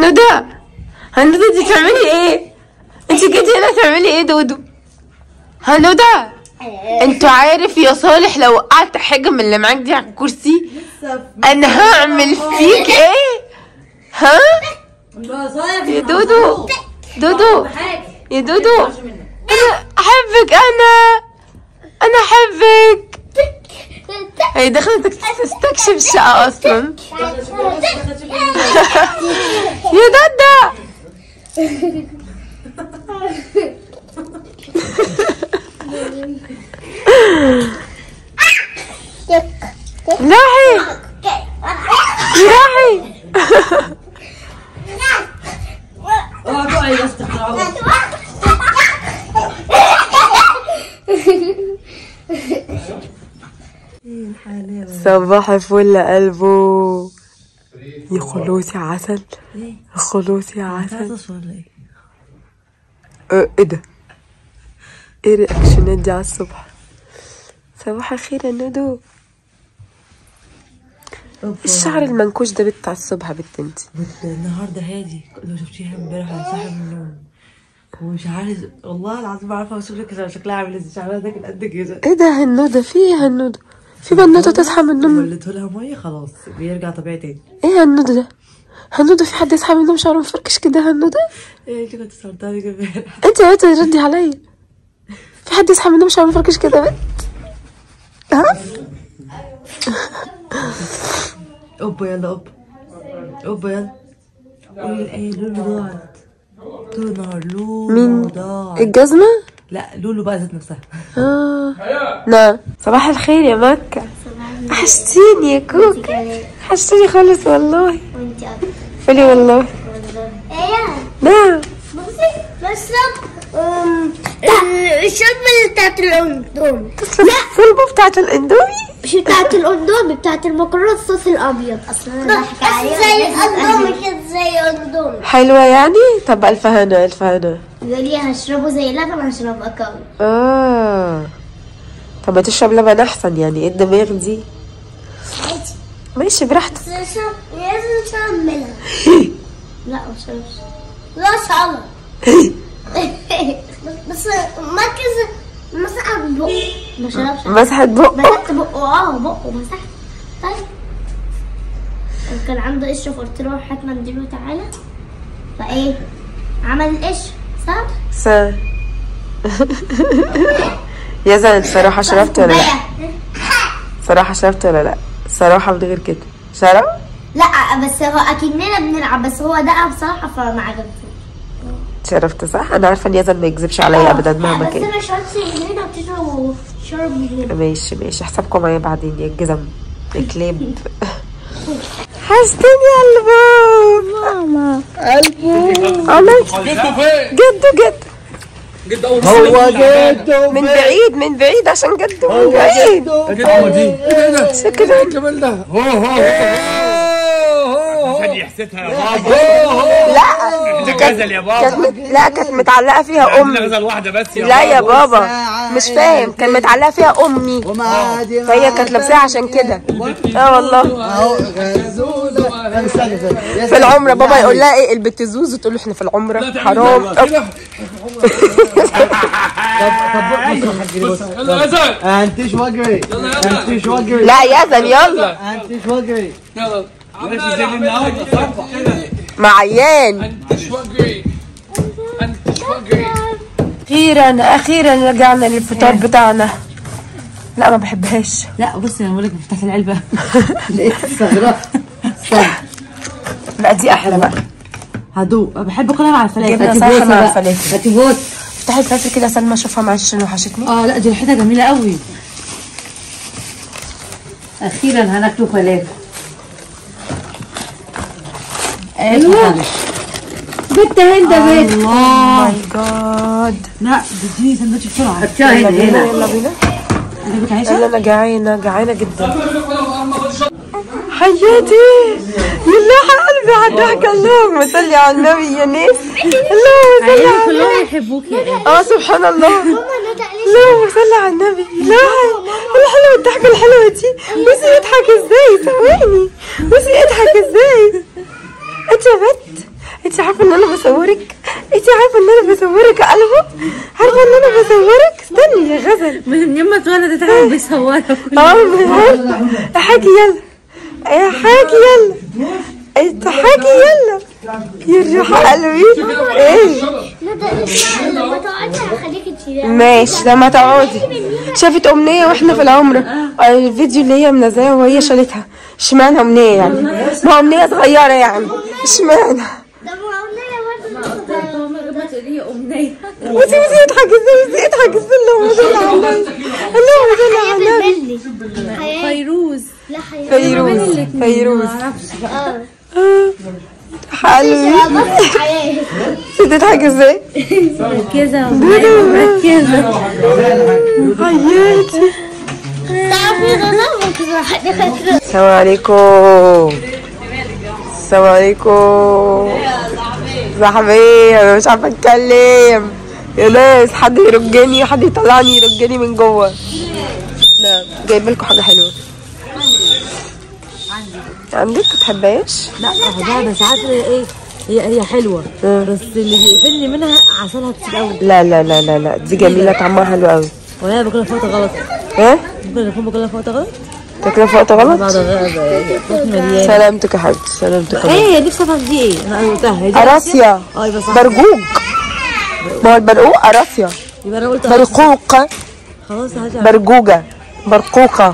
هنودة هنودة دي تعملي ايه؟ انت جيتي هنا تعملي ايه دودو؟ هنودة انتوا عارف يا صالح لو وقعت حاجة من اللي معاك دي على الكرسي انا هعمل فيك ايه؟ ها؟ يا دودو دودو يا دودو انا احبك انا احبك. هي دخلت تستكشف الشقة اصلا. يا دادا راحي راحي. صباح الفل قلبه يا خلوصي عسل يا خلوصي عسل. ايه ده؟ ايه الرياكشنات دي على الصبح؟ صباح الخير يا ندو. الشعر المنكوش ده بتاع الصبح بت انت. النهارده هادي لو شفتيها امبارح على صاحب من النوم ومش عارف والله العظيم ما عارفه اوصف لك شكلها عامل ازاي. شعرها ده كان قد كده. ايه ده هنودة؟ في ايه هنودة؟ في بنوته تصحى من النوم ولدت لها ميه خلاص بيرجع طبيعي تاني. ايه هنودة ده؟ هنودة في حد يصحى من النوم شعره مفركش كده هنودة؟ ايه انت كنت صورتها لي امبارح. انت يا بنت ردي عليا. في حد يصحى من النوم شعره مفركش كده بنت؟ ها؟ اوبا يلا اوبا اوبا يلا. قولي ايه لولو ضاعت طول النهار. لولو مين؟ ضاعت. الجزمة؟ لا لولو بقى ذات نفسها. نعم. صباح الخير يا مكة. وحشتيني يا كوكا. وحشتيني خالص والله. وانتي اكتر. قولي والله. ايه نعم. بصي بشرب الشوربة بتاعت الاندومي. تشرب الشوربة بتاعت الاندومي؟ مش بتاعت الاندومي، بتاعت المكرونة الصوص الابيض. اصلا انا بحكي عليها زي الاندومي كده، زي الاندومي. حلوة يعني؟ طب الف هنا الف هنا. قولي هشربه زي لبن، هشرب اكاوي. طب ما تشرب لبن احسن يعني. ايه الدماغ دي؟ عادي ماشي براحتك. بس لازم نشرب ملح. لا ما شربش. لا شرب. بس مركز مسح بقه. ما شربش. مسحت بقه؟ مسحت بقه. بقه مسحت. طيب كان عنده قشر فقلت له هات منديل وتعالى. فايه عمل القشر صح؟ يا زلمة صراحة شربت ولا لا؟ صراحة شربت ولا لا؟ صراحة من غير كده شرب؟ لا بس هو اكننا بنلعب، بس هو دقق بصراحة فما عجبتوش. شربت صح؟ انا عارفة ان يزن ما يكذبش عليا ابدا مهما كان. بس انا شربت من هنا وبتشرب شرب من هنا. ماشي حسابكم معايا بعدين يا الجزم الكليب. حشتني يا قلبو. ماما قلبو عملت جدو هو جدو من بعيد عشان جدو من بعيد. هو دي كده الجمال ده. عشان يحسدها يا بابا. لا دي غزل يا بابا. لا كانت متعلقة فيها امي. غزل واحدة بس يا بابا. لا يا بابا مش فاهم. كان متعلقة فيها امي فهي كانت لابساها عشان كده. والله اهو غزوله. في العمرة بابا يقول لها ايه البت زوزو تقول له احنا في العمرة حرام. انتش وجري انتش وجري. لا يزن يلا انتش وجري. يلا ماشي زي النهارده كده. مع عيان. انتش وجري. اخيرا رجعنا للفطار بتاعنا. لا ما بحبهاش. لا بصي انا بقول لك بفتح العلبه. لقيت استغربت. لا دي احلى بقى. هدوق بحب اكلها مع الفلافل. جبنه صراحه مع الفلافل. هاتي بوس. افتحي الفلافل كده سلمى اشوفها معلش عشان وحشتني. لا دي ريحتها جميله قوي. اخيرا هناكلوا فلافل. ايوه بنت هند بنت. ماي جاد. لا دي سندوتش بسرعه. حطيها هنا يلا بينا. عجبك عيشه؟ يلا انا جعانه جدا. حياتي يلا قلبي على الضحكه. اللهم صل على النبي يا ناس. اللهم صل على النبي. كلهم يحبوك يا سبحان الله. اللهم صل على النبي. لا الحلوه الضحكه الحلوه دي. بصي يضحك ازاي. ثواني بصي يضحك ازاي. انت يا بنت انت عارفه ان انا بصورك؟ انت عارفه ان انا بصورك يا قلبه؟ عارفه ان انا بصورك؟ استني يا غزل. من يوم ما اتولدت عم بيصورها كل يا حاجي يلا يا حاجي يلا انت حاجي يلا يا روح قلبي. ايه لما تقعدي هخليكي تشيليها. ماشي لما تقعدي. شافت امنيه واحنا في العمره الفيديو اللي هي منزلاه وهي شالتها. اشمعنى امنيه يعني؟ ما امنيه صغيره يعني اشمعنى؟ ده ما تقولي امنيه. بصي اضحك ازاي اضحك ازاي. اللهم صل على النبي اللهم صل على النبي. فيروز. لا فيروز فيروز حلوي. بتضحك ازاي؟ مركزه مركزه حياتي. السلام عليكم. السلام عليكم صاحبي. انا مش عارفه اتكلم يا ناس. حد يرجني حد يطلعني يرجني من جوه. لا جايب لكم حاجه حلوه. عندك تحبهاش؟ لا بحبها بس عارفه ايه هي حلوه بس اللي بيقفلني منها عسلها كتير قوي. لا لا لا لا لا دي جميله طعمها حلو قوي. ولا باكلها في وقت غلط. ايه؟ ممكن باكلها في وقت غلط؟ تاكلها في وقت غلط؟ بعد مليان. سلامتك يا حبيبتي سلامتك. ايه نفسي افهم دي ايه؟ انا قلتها قراصية. يبقى صح. برجوج. ما هو البرقوق قراصية. يبقى انا قلت برقوق. خلاص برجوجة برقوقة.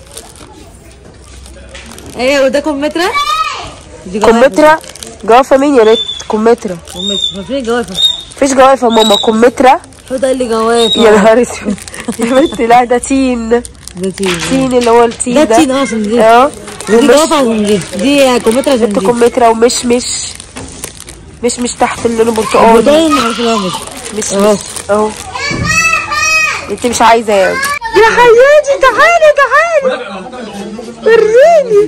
ايه وده كمثرى؟ كمثرى. جوافة مين يا ريت؟ كمثرى. كمثرى فين جوافة؟ مفيش جوافة ماما كمثرى. هو ده اللي جوافة يا نهار اسود يا بنتي. لا ده تين. ده تين. تين اللي هو التين ده. ده تين عشان دي. دي جوافة عشان دي كمثرى عشان دي. كمثرى ومشمش. مشمش تحت اللون برتقالي. بداية معرفش اللي هو مش اهو. انت مش عايزة يعني. يا حياتي تعالي تعالي وريني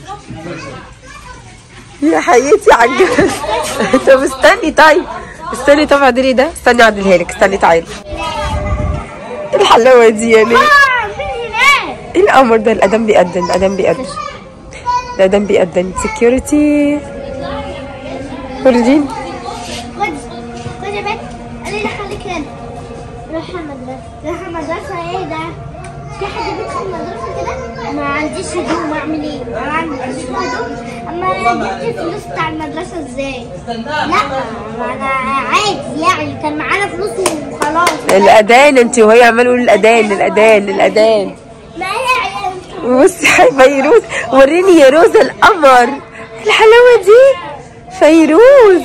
يا حياتي عالجهاز. طب استني طيب استني. طب اعدلي ده. استني اعدلها لك. استني تعالي. ايه الحلاوه دي يعني؟ ايه القمر ده؟ الادم بيقدم الادم بيقدم الادم بيقدم سكيورتي. وريني. خد يا بنت. قال لي خليك هنا. رايحه المدرسه ايه ده؟ في حد بيدخل المدرسه كده؟ ما عنديش هدوم اعمل ايه؟ انا عنديش هدوم. اما جبت الفلوس بتاع المدرسه ازاي؟ لا ما انا عادي يعني كان معانا فلوس وخلاص. الاذان انت وهي عمالة يقولوا الاذان الاذان الاذان. ما هي بصي يا فيروز. وريني يا روزة القمر. الحلاوه دي فيروز.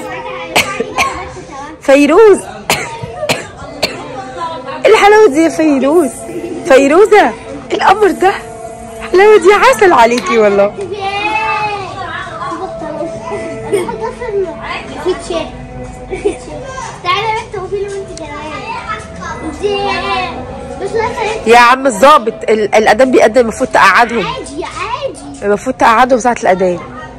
فيروز الحلاوه دي يا فيروز. فيروزة القمر ده. الحلاوه دي عسل عليكي والله. في تشيك. تعالى يا بنت وفي وانت كمان. بس يا عم الظابط الأذان بيقدم المفروض تقعدهم. عادي عادي. المفروض تقعدهم ساعة الأذان.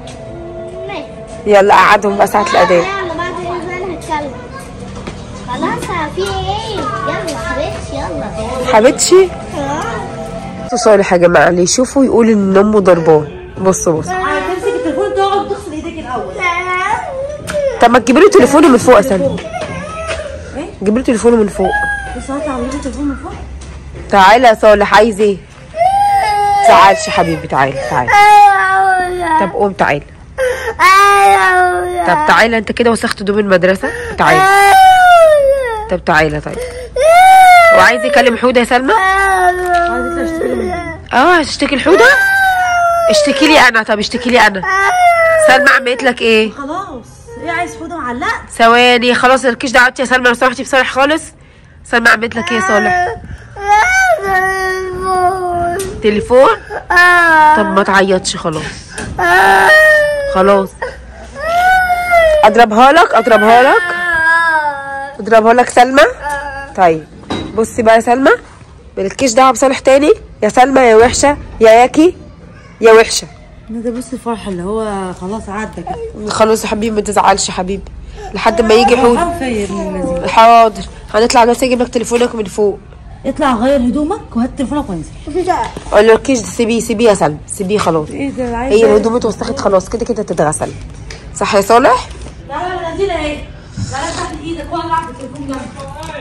يلا قعدهم بقى ساعة الأذان. يلا بعد الاذان هتكلم. خلاص في ايه؟ يلا حبيبتي يلا. حبيبتي صالح يا جماعة اللي يشوفوا يقول ان امه ضرباه. بصوا تمسك التليفون تقعد تغسل ايديك الاول. طب ما تجيبي له تليفونه من فوق يا سلمى. جيبي له تليفونه من فوق. بس هطلع اجيب التليفون من فوق. تعالى يا صالح عايز ايه؟ تعالش حبيبي تعالى تعالى. طب قوم تعالى. طب تعالى انت كده وسخت هدوم المدرسة. تعالى. طب تعالى طيب. وعايز يكلم حودة يا سلمى؟ هتشتكي الحودة؟ اشتكي لي انا. طب اشتكي لي انا. سلمى عملت لك ايه؟ خلاص ايه عايز حوضه معلقه؟ ثواني خلاص مالكيش دعوه يا سلمى لو سمحتي بصالح خالص. سلمى عملت لك ايه يا صالح؟ تليفون؟ طب ما تعيطش خلاص. خلاص اضربها لك اضربها لك اضربها لك سلمى. طيب بصي بقى يا سلمى مالكيش دعوه بصالح تاني يا سلمى يا وحشه يا ياكي يا وحشه. ده بص الفرحه اللي هو خلاص عدى كده. خلاص يا حبيبي ما تزعلش حبيبي لحد ما يجي حود. حاضر هنطلع بس اجيب لك تليفونك من فوق. اطلع غير هدومك وهات تليفونك وانزل. اقول لكيش سيبيه يا سلمى سيبيه خلاص. ايه ده هي الهدوم اتوسخت خلاص كده كده تتغسل. صح يا صالح؟ الكانتين اهي. تعالى تحت ايدك واقعد العب في التليفون جنبك.